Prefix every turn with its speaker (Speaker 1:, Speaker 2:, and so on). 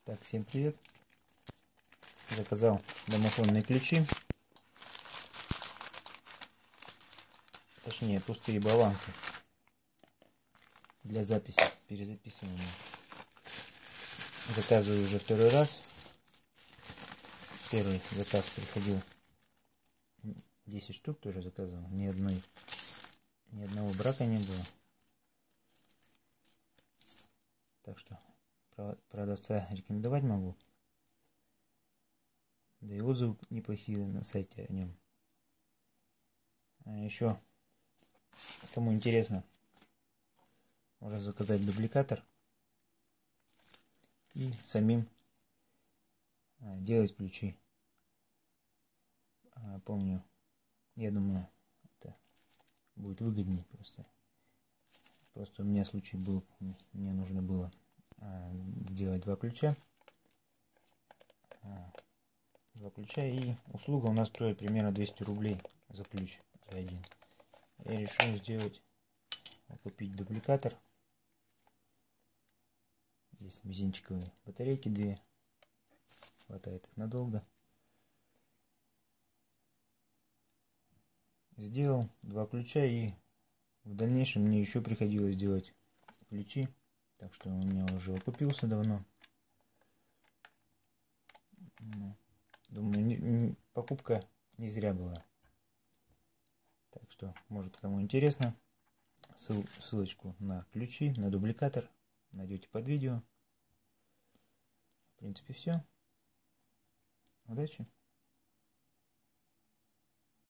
Speaker 1: Так, всем привет. Заказал домофонные ключи. Точнее, пустые болванки для записи, перезаписывания. Заказываю уже второй раз. Первый заказ приходил 10 штук, тоже заказывал. Ни одного брака не было. Так что продавца рекомендовать могу. Да и отзывы неплохие на сайте о нем. А еще, кому интересно, можно заказать дубликатор и самим делать ключи. Помню, я думаю, это будет выгоднее просто. Просто у меня случай был, мне нужно было сделать два ключа. И услуга у нас стоит примерно 200 рублей за ключ, за один. Я решил купить дубликатор. Здесь мизинчиковые батарейки две, хватает их надолго. Сделал два ключа, и в дальнейшем мне еще приходилось делать ключи, так что он у меня уже окупился давно. Думаю, покупка не зря была. Так что, может, кому интересно, ссылочку на ключи, на дубликатор найдете под видео. В принципе, все. Удачи!